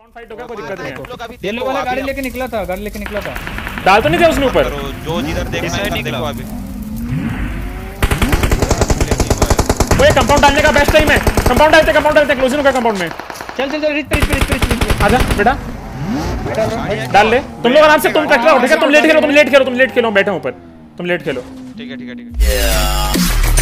Fight हो गया, कोई दिक्कत नहीं है। येलो वाला गाड़ी लेके निकला था, डाल तो नहीं थे उसने ऊपर। जो जिधर देख रहा है निकला अभी। वो ये कंपाउंड डालने का बेस्ट टाइम है। कंपाउंड डालते क्लोजिंग होगा कंपाउंड में। चल रिच आजा बेटा डाल ले। तुम लोग आराम से, तुम ट्रैक्टर ठीक है, तुम लेट खेलो, बैठे ऊपर, तुम लेट खेलो। ठीक है।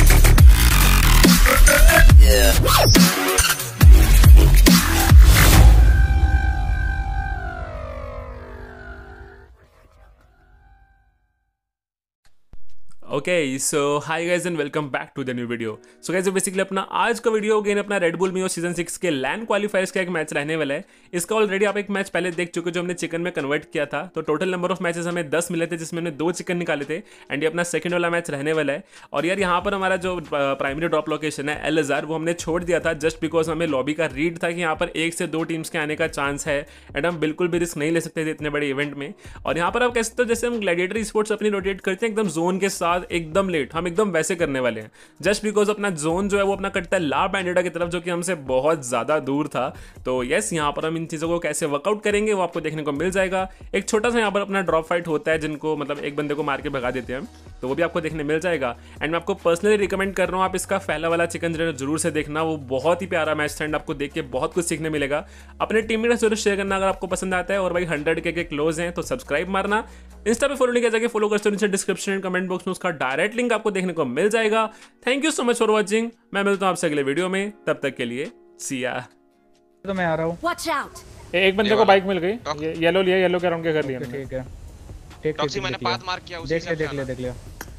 Okay so hi guys and welcome back to the new video. So guys basically अपना आज का वीडियो अगेन अपना रेड बुल मियो सीजन 6 के लैंड क्वालिफायर्स का एक मैच रहने वाला है। इसका ऑलरेडी आप एक मैच पहले देख चुके जो हमने चिकन में कन्वर्ट किया था। तो टोटल नंबर ऑफ मैचेस हमें 10 मिले थे, जिसमें हमने 2 चिकन निकाले थे एंड ये अपना सेकंड वाला मैच रहने वाला है। और यार यहाँ पर हमारा जो प्राइमरी ड्रॉप लोकेशन है एल अज़ार, वो हमने छोड़ दिया था जस्ट बिकॉज हमें लॉबी का रीड था कि यहाँ पर 1 से 2 टीम्स के आने का चांस है एंड हम बिल्कुल भी रिस्क नहीं ले सकते थे इतने बड़े इवेंट में। और यहाँ पर आप कह सकते हो जैसे हम ग्लैडिएटर स्पोर्ट्स अपनी रोटेट करते हैं एकदम जोन के साथ एकदम लेट, हम एकदम वैसे करने वाले हैं जस्ट बिकॉज अपना जोन जो है वो अपना कटता है ला बैंडेडा की तरफ, जो कि हमसे बहुत ज़्यादा दूर था। तो यस, यहाँ पर हम इन चीज़ों को कैसे वर्कआउट करेंगे वो आपको देखने को मिल जाएगा। एक छोटा सा यहाँ पर अपना ड्रॉप फाइट होता है जिनको मतलब एक बंदे को मार के भगा देते हैं, तो वो भी आपको देखने मिल जाएगा। एंड मैं आपको पर्सनली रिकमेंड कर रहा हूँ आप इसका फैला वाला चिकन डिनर जरूर से देखना, वो बहुत ही प्यारा मैच था एंड आपको देख के बहुत कुछ सीखने मिलेगा। अपने टीम में जरूर शेयर करना अगर आपको पसंद आता है। और भाई 100K के क्लोज हैं तो सब्सक्राइब मारना। इंस्टा पे फॉलो नहीं किया जाके फॉलो कर सकते हो, नीचे डिस्क्रिप्शन एंड कमेंट बॉक्स में उसका डायरेक्ट लिंक आपको देखने को मिल जाएगा। Thank you so much for watching. मैं मिलता हूँ आपसे अगले वीडियो में, तब तक के लिए सी या। तो मैं आ रहा हूँ। एक बंदे को बाइक मिल गई, येलो लिया, येलो के राउंड के कर लिया। ठीक है टॉक्सी मैंने पाथ मार्क किया, उसी से देख लिया।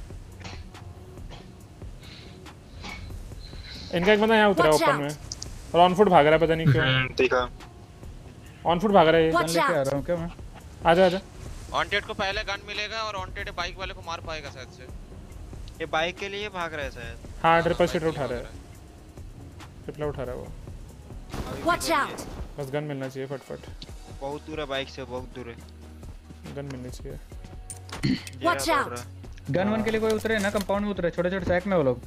इनका एक बंदा यहाँ उतरा ओपन में और ऑन फुट भाग रहा है, पता नहीं क्यों। देखा ऑन फुट भाग रहा है। गन लेके आ रहा हूँ क्या मैं? आजा ऑनटेड को पहले गन मिलेगा और ऑनटेड बाइक वाले को मार पाएगा शायद से। ये बाइक के लिए भाग रहा है शायद। हाँ, ट्रिपल सीटर उठा रहा है, ट्रिपल उठा रहा है वो। Watch out! बस गन मिलना चाहिए फटफट। बहुत दूर है बाइक से, बहुत दूर है। गन मिलनी चाहिए। Watch out! गन वन के लिए कोई उतरे ना, कंपाउंड में उतरे, छोटे-छोटे सैक में वो लोग।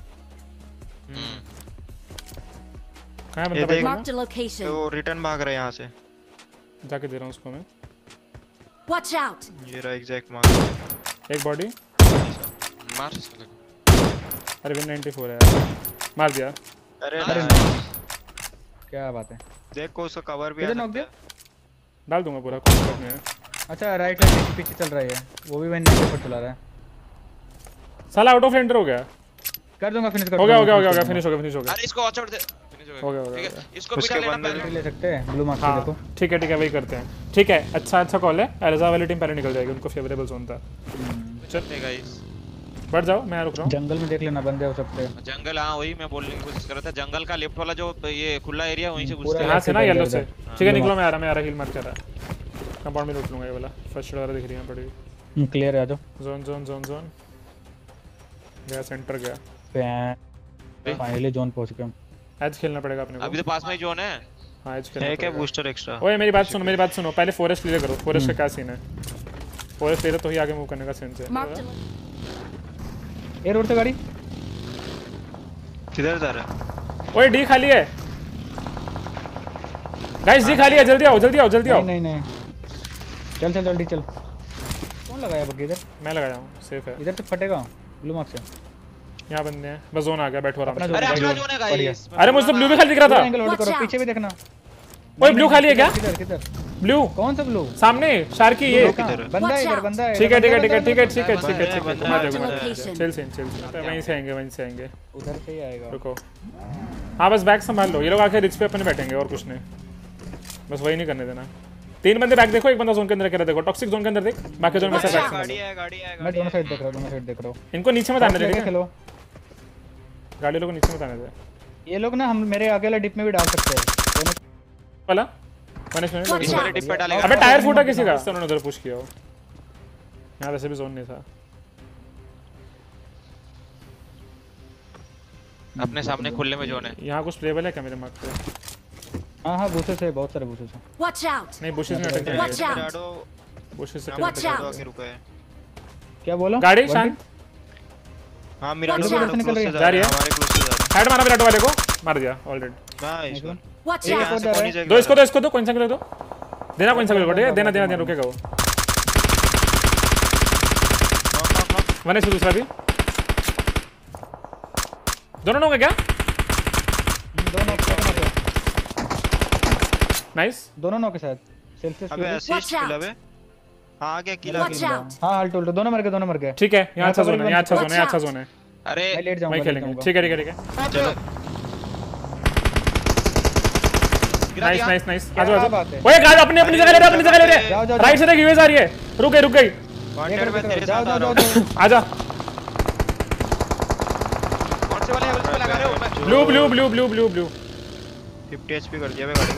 कहाँ बंदा बाइक Marked a location. तो रिटर्न भाग रहा है यहाँ से, जाके दे रहा हूँ उसको मैं। Watch out! ये रहा एग्जैक्ट मार्क। एक बॉडी मार। अरे विन 94 है यार, मार दिया। अरे क्या बात है, देखो उसका कवर भी किधर नॉक दिया? डाल दूंगा पूरा, कोई दिक्कत नहीं है। अच्छा राइट साइड पीछे चल रहा है, वो भी मैंने नीचे पर चला रहा है। साला आउट ऑफ रेंडर हो गया। कर दूंगा, फिनिश कर हो गया, फिनिश हो गया। अरे इसको वॉच आउट दे, फिनिश हो गया। ठीक है, इसको भी डाल लेना पहले। ले सकते हैं ब्लू मार्क से, देखो। ठीक है वही करते हैं। ठीक है, अच्छा कॉल है। एलजा वाली टीम पहले निकल जाएगी, उनको फेवरेबल जोन था। चलते गाइस, बढ़ जाओ, मैं रुक रहा हूँ। जंगल में देख लेना, बंदे हो सकते हैं जंगल। हाँ वही मैं बोलने की कोशिश कर रहा था, जंगल का लेफ्ट वाला जो ये खुला एरिया वहीं से घुसते हैं। यहाँ से ना येलो से। ठीक है निकलो, मैं आ रहा हील मार कर रहा। कंपाउंड में लूट लूंगा ये वाला, फर्स्ट वाला दिख रही है पड़ी। क्लियर है, आ जाओ। जोन गया, सेंटर गया। फाइनली जोन पहुंच गए हम। एज खेलना पड़ेगा अपने को। अभी तो पास में ही जोन है। हां एज खेलना है क्या पड़ेगा। Booster extra? ओए मेरी बात सुनो, पहले फॉरेस्ट क्लियर करो। फॉरेस्ट का क्या सीन है? फॉरेस्ट ले तो ही आगे मूव करने का सेंस है। ए रोड से गाड़ी किधर जा रहा है? ओए डी खाली है गाइस, डी खाली है, जल्दी आओ। नहीं चल जल्दी चल। कौन लगाया बग्गी इधर? मैं लगाया हूं, सेफ है। इधर से फटेगा ब्लू मार्क से। यहां बंदे हैं, बस जोन आ गया, बैठो आराम से। अरे अपना जोन है गाइस। अरे मुझे ब्लू भी खाली दिख रहा था। एंगल होल्ड करो, पीछे भी देखना। ओए ब्लू खाली है क्या? किधर ब्लू कौन सा ब्लू? सामने शार्की ये बंदा है। ठीक है। चल वहीं से आएंगे उधर से ही आएगा। रुको, हाँ बस बैक संभाल लो। ये लोग आके रिच पे अपने बैठेंगे और कुछ नहीं, बस वही नहीं करने देना। 3 बंदे बैक देखो, एक बंदा जोन के अंदर देखो, टॉक्सिक जोन के अंदर देख, बाकी जोन में से बैक गाड़ी है। मैं दोनों साइड देख रहा हूँ। इनको नीचे मत आने दे, ठीक है? खेलो, गाड़ी लोगों को नीचे मत आने दे। ये लोग ना हम मेरे आगे वाला डिप में भी डाल सकते हैं दोनों वाला। Watch out! डिप पे डालेगा। अबे टायर फूटा किसी का, उन्होंने उधर पुश किया हो। यहाँ वैसे भी जोन नहीं था। अपने सामने खुले में जोन है। यहाँ कुछ प्लेबल है क्या मेरे मार्क पे? हाँ बुशेस है, बहुत सारे बुशेस हैं। Watch out! नहीं, बुशेस में अटक Watch जाएंगे। out! बुशेस से Watch out! आगे रुका है। क्या बोलो? गाड़ी शांत। हां मेरा Watch out! निकल रही है। जा रही है। हमारे क्लोज से जा रहा हेड मारा विराट वाले को, मार दिया ऑलरेडी। है। नाइस। Watch एक out! और जा रहा है। दो इसको दो, कौन सा दो? देना कोई सा ठीक है, देना देना देना, रुकेगा वो। वन एच दूसरा भी, दोनों लोग क्या? नाइस, दोनों नो के साथ सेल्सियस। अबे Watch असिस्ट out. किल अबे। हां गया किल। Watch out. हां अल्ट उल्ट दोनों मर गए, दोनों मर गए। ठीक है, यहाँ अच्छा जोन है, यहाँ अच्छा जोन है, Watch यहाँ अच्छा out. जोन है, अरे मैं लेट जाऊंगा, वहीं खेलेंगे। ठीक है ठीक है ठीक है, चलो गिरा नाइस दिया। नाइस नाइस, क्या आजो आजो। बात है? ओए गाइस अपनी अपनी जगह ले रहे, अपनी जगह ले रहे। जाओ, जाओ, राइट से देख यूएस आ रही है, रुक गई वांटेड में तेरे जाओ साथ आ जाओ रहा जाओ हूं। जाओ। आजा। कौन से वाले हेल्थ पे लगा रहे हो? मैं blue blue blue blue blue blue 50 HP कर दिया बे गाड़ी को।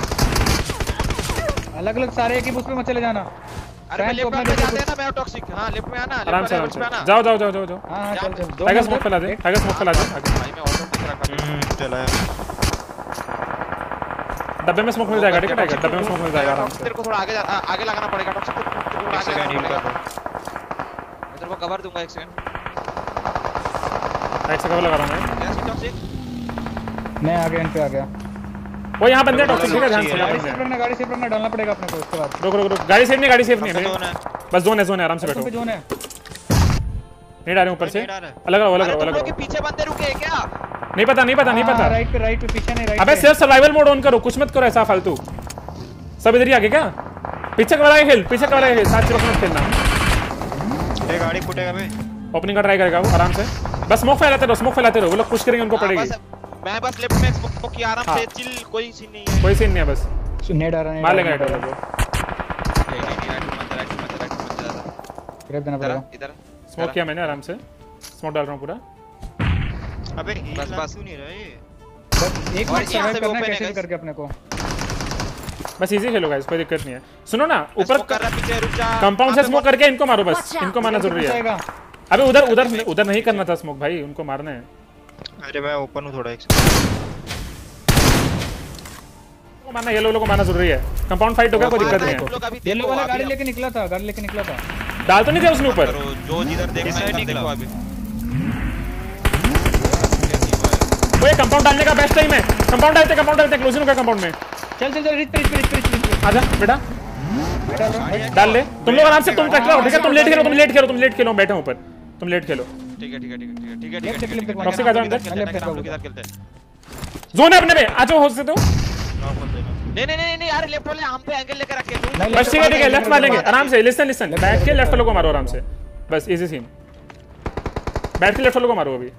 अलग अलग सारे एक ही बुश पे मत चले जाना। अरे मैं लेफ्ट में जाते हैं ना, मैं टॉक्सिक। हां लेफ्ट में आना, आराम से लेफ्ट में आना। जाओ जाओ जाओ जाओ जाओ। हां हां चल चल। टाइगर स्मोक फैला दे, टाइगर स्मोक फैला दे आगे। भाई मैं ऑटो पे रखा चला डब्बे में स्मोक मिल जाएगा, ठीक है टाइगर, डब्बे में स्मोक मिल जाएगा आराम से। तेरे को थोड़ा आगे आगे लगाना पड़ेगा टॉक्सिक। तेरे को आगे लगाना पड़ेगा। मैं तेरे को कवर दूंगा, एक सेकंड। राइट से कवर लगा रहा हूं मैं। कैसे टॉक्सिक? मैं आ गया, इन पे आ गया। वो यहाँ बंदे टॉक्सिक, ठीक है ध्यान से। गाड़ी सेफ रखना, गाड़ी सेफ रखना, डालना पड़ेगा अपने को उसके बाद। रुक रुक रुक, गाड़ी सेफ नहीं, गाड़ी सेफ नहीं है, जोन है। बस जोन है, आराम से बैठो। पे जोन है। नहीं डाले ऊपर से, नहीं डाल रहा है। अलग रहो अलग अरे रहो तुम अलग लोग के रहो। पीछे बंदे रुके हैं क्या? नहीं पता नहीं पता नहीं पता। राइट पे पीछे नहीं, राइट अबे सिर्फ सर्वाइवल मोड ऑन करो, कुछ मत करो ऐसा फालतू। सब इधर ही आगे क्या? पीछे का वाला खेल, पीछे का वाला खेल, साथ चिपक मत खेलना। ये गाड़ी फूटेगा बे। ओपनिंग का ट्राई करेगा वो आराम से, बस स्मोक फैलाते रहो, स्मोक फैलाते रहो, वो लोग पुश करेंगे, उनको पड़ेगी। मैं बस लेफ्ट में स्मोक की आराम से चिल, कोई सीन नहीं है। कोई सीन नहीं है, बस नेट आ रहा है, मार लेंगे हेड को। ग्रैब देना पड़ेगा। इधर स्मोक किया मैंने आराम से, स्मोक डाल रहा हूं पूरा। अबे बस क्यों नहीं रहा ये? बस एक और मिनट यहाँ सर्वाइव से करना open है है कैसे भी guys। करके अपने को। बस इजी खेलो गाइस, कोई दिक्कत नहीं है। सुनो ना, ऊपर स्मोक कर रहा, पीछे रुक जा। कंपाउंड से स्मोक करके इनको मारो, बस इनको मारना जरूरी है। जाएगा। अबे उधर उधर उधर नहीं करना था स्मोक भाई, उनको मारना है। अरे मैं ओपन हूं थोड़ा, एक उनको मारना, ये लोगों को मारना जरूरी है। कंपाउंड फाइट हो गया, कोई दिक्कत नहीं है। येलो वाला गाड़ी लेके निकला था, गाड़ी लेके निकला था। डाल तो नहीं दिया उसने ऊपर। जो जिधर देख रहा है देखो अभी। वो ये कंपाउंड डालने का बेस्ट टाइम है। कंपाउंड डालते क्लोजिंग होगा कंपाउंड में। चल चल चल, रिच रिच। आजा बेटा, डाल ले। तुम लोग आराम से, तुम कट लो, ठीक है? तुम लेट खेलो, बैठे ऊपर, तुम लेट खेलो। ठीक है लेफ्ट क्लिक पे टॉक्सिक आ जाओ अंदर। किधर खेलते हैं? जोन है अपने में, आ जाओ हो सकते हो। नहीं यार, लेफ्ट वाले हम पे एंगल लेकर रखे तू। बस ठीक है, लेफ्ट मारेंगे आराम से। लिसन बैठ के लेफ्ट वालों को मारो आराम से, बस इजी सीन। बैठ के लेफ्ट वालों को मारो अभी,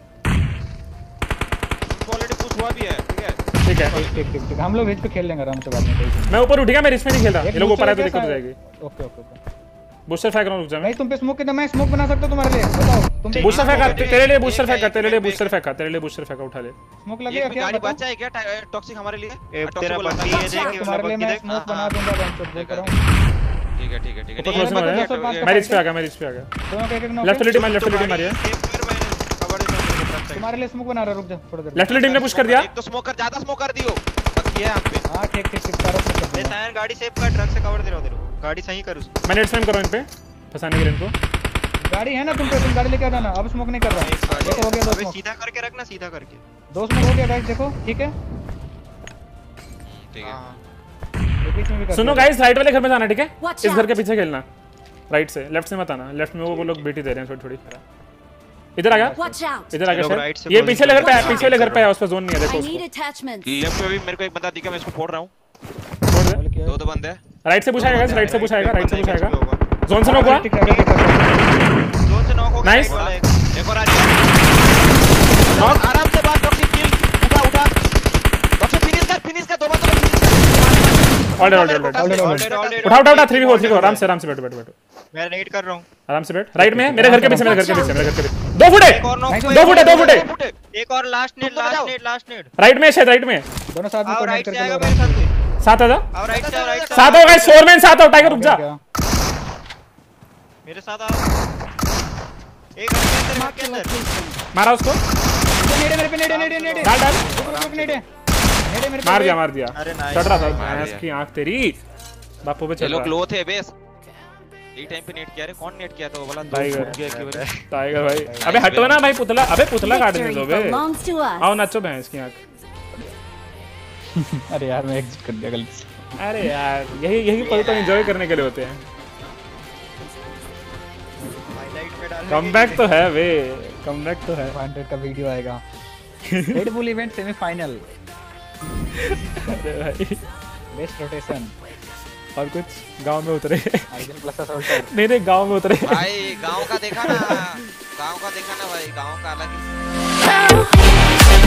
ऑलरेडी कुछ हुआ भी है, ठीक है? ठीक है? ठीक। हम लोग रिच पे खेल लेंगे आराम से बाद में। कोई मैं ऊपर उठ गया, मैं रिच में नहीं खेल रहा। ये लोग ऊपर आए तो दिक्कत हो जाएगी। ओके। बूस्टर फेंक रहा हूं, रुक जा। नहीं तुम पे स्मोक कितना, मैं स्मोक बना सकता हूं तुम्हारे लिए, बताओ तुम पे बूस्टर फेंका तेरे लिए, बूस्टर फेंका तेरे लिए, बूस्टर फेंका उठा ले। स्मोक लगेगा क्या? गाड़ी बताओ। बचा है क्या टॉक्सिक हमारे लिए? तेरा बग्गी है, देख तुम्हारे लिए मैं स्मोक बना दूंगा, मैं तो देख रहा हूं। ठीक है ऊपर क्लोज में आया, मैं रिच पे आ गया। दोनों का एक नॉक। लेफ्ट लिटी मारी है। तुम्हारे लिए स्मोक बना रहा, रुक जा थोड़ा देर। लेफ्ट लिटी ने पुश कर दिया। एक तो स्मोकर ज्यादा स्मोक कर दियो, बस ये है हम पे। हां ठीक सारा स्मोक कर दिया। टायर गाड़ी सेफ कर, ट्रक से कवर दे रहा हूं तेरे को। गाड़ी सही कर उसको। मैं नेट स्पैम कर रहा हूं इन पे फंसाने के लिए इनको। गाड़ी है ना तुम पे, तुम गाड़ी लेके आना। अब स्मोक नहीं कर रहा। देखो हो गया दो अबे स्मोक, सीधा करके रखना, सीधा करके। दो स्मोक हो गया गाइस, देखो ठीक है। ठीक है। बीच में भी कर सुनो गाइस, राइट वाले घर में जाना, ठीक है? Watch इस घर out. के पीछे खेलना, राइट से, लेफ्ट से मत आना। लेफ्ट में वो लोग बेटी दे रहे हैं थोड़ी। इधर आ गया, Watch out. इधर आ लोग गया right सर। से ये closing पीछे वाले घर पे है, कर पीछे वाले घर पे है, उस पर जोन नहीं है, देखो I need उसको। attachments. लेफ्ट में भी मेरे को एक बंदा दिखा, मैं इसको फोड़ रहा हूं। छोड़ दे। दो बंदे हैं। राइट से पूछाएगा गाइस, राइट से पूछाएगा। जोन से नॉक हुआ। ठीक है। जोन से नॉक हो गया। Nice. right वाला एक। एक और आ रही है। आराम से बात टॉक्सिक किल। उठा टॉक्सिक फिनिश कर दो बंदे फिनिश कर। Already Already. उठा 3v4 आराम से बैठ। मैं नेट कर रहा हूं। आराम से बैठ। राइट में है, मेरे घर के पीछे। 2 फुट है, एक और नॉक। 2 फुट है। एक और लास्ट नेट। राइट में शायद, राइट में दोनों साथ में आओ कनेक्ट राइट से करके आएगा लो। मेरे साथ कोई। साथ आ जा, आओ राइट से, आओ राइट से। साथ आओ गाइस, फोरमैन साथ आओ। टाइगर रुक जा, मेरे साथ आओ। एक अंदर के अंदर। मारा उसको। नेड़े मेरे पे, नेड़े डाल रुक नेड़े मेरे पे। मार दिया। अरे नाइस। चढ़ रहा था भैंस की आंख तेरी, बापू पे ये चल लोग रहा। लो थे बेस। एक टाइम पे नेट किया रे, कौन नेट किया था वो वाला? टाइगर गया कि भाई। टाइगर भाई, अबे हटो ना भाई, पुतला काटने दो बे। Belongs to us. आओ नाचो भैंस की आंख। अरे यार मैं एग्जिट कर दिया गलती से। अरे यार यही पल तो एंजॉय करने के लिए होते हैं। हाईलाइट में डाल कमबैक तो है वे, कमबैक तो है। 100 का वीडियो आएगा। रेड बुल इवेंट सेमीफाइनल, अरे भाई बेस्ट रोटेशन, और कुछ गांव में उतरे। आइजन प्लस असोल्टर। नहीं गांव में उतरे। भाई गांव का देखा ना, गांव का देखा ना भाई, गांव का अलग ही